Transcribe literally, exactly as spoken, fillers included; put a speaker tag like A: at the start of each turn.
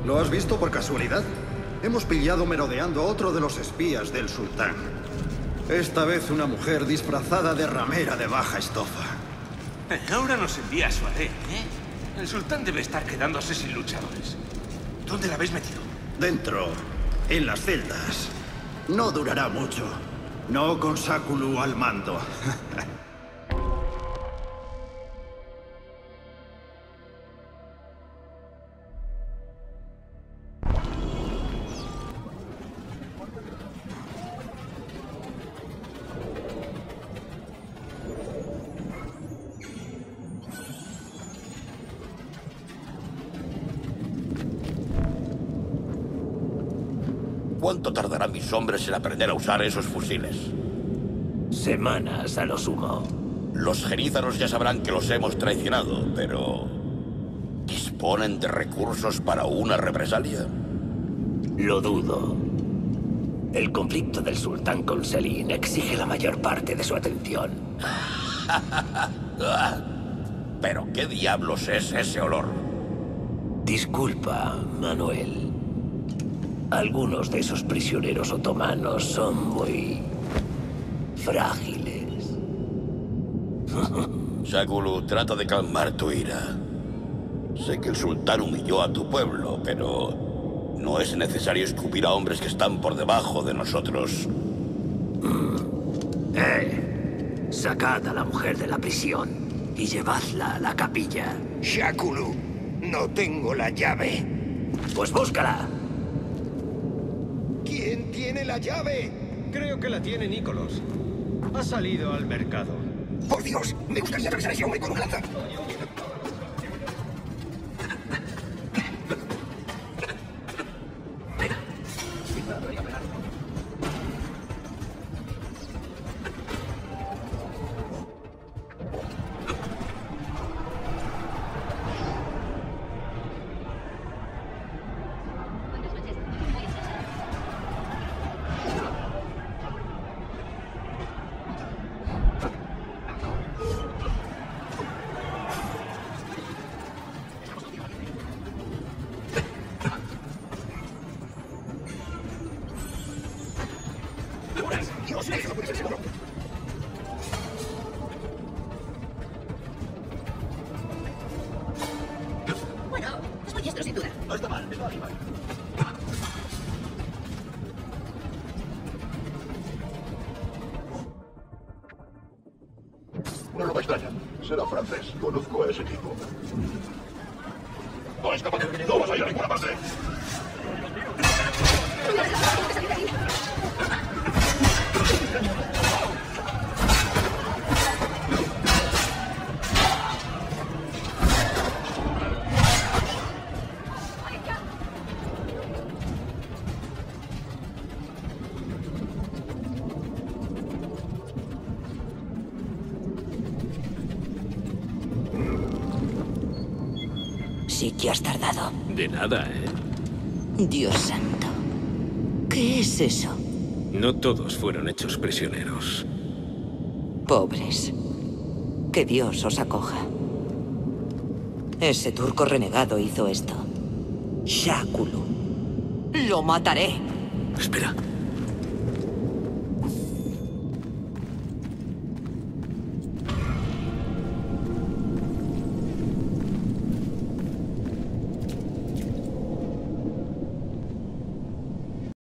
A: ¿Lo has visto por casualidad? Hemos pillado merodeando a otro de los espías del sultán. Esta vez una mujer disfrazada de ramera de baja estofa.
B: Ahora nos envía a su harén, ¿eh? El sultán debe estar quedándose sin luchadores. ¿Dónde la habéis metido?
A: Dentro, en las celdas. No durará mucho. No con Sáculu al mando.
C: ¿Cuánto tardarán mis hombres en aprender a usar esos fusiles?
D: Semanas a lo sumo.
C: Los genízaros ya sabrán que los hemos traicionado, pero... ¿disponen de recursos para una represalia?
D: Lo dudo. El conflicto del sultán con Selim exige la mayor parte de su atención.
C: ¿Pero qué diablos es ese olor?
D: Disculpa, Manuel. Algunos de esos prisioneros otomanos son muy... frágiles.
C: Sáculu, trata de calmar tu ira. Sé que el sultán humilló a tu pueblo, pero... no es necesario escupir a hombres que están por debajo de nosotros.
D: Mm. Eh, sacad a la mujer de la prisión y llevadla a la capilla.
E: Sáculu, no tengo la llave.
D: Pues búscala.
E: ¿Quién tiene la llave?
F: Creo que la tiene Nicholas. Ha salido al mercado.
E: Por Dios, me gustaría atravesar a ese hombre con una lanza. Dios, eso no puede ser seguro.
G: Bueno, es muy diestro sin duda.
C: No está mal, está arriba.
H: Una ropa extraña. Será francés. Conozco a ese tipo. No es capaz de... ¡No vas a ir a ninguna parte!
G: Sí que has tardado.
B: De nada, ¿eh?
G: Dios santo. ¿Qué es eso?
B: No todos fueron hechos prisioneros.
G: Pobres. Que Dios os acoja. Ese turco renegado hizo esto. Sáculu. Lo mataré.
B: Espera.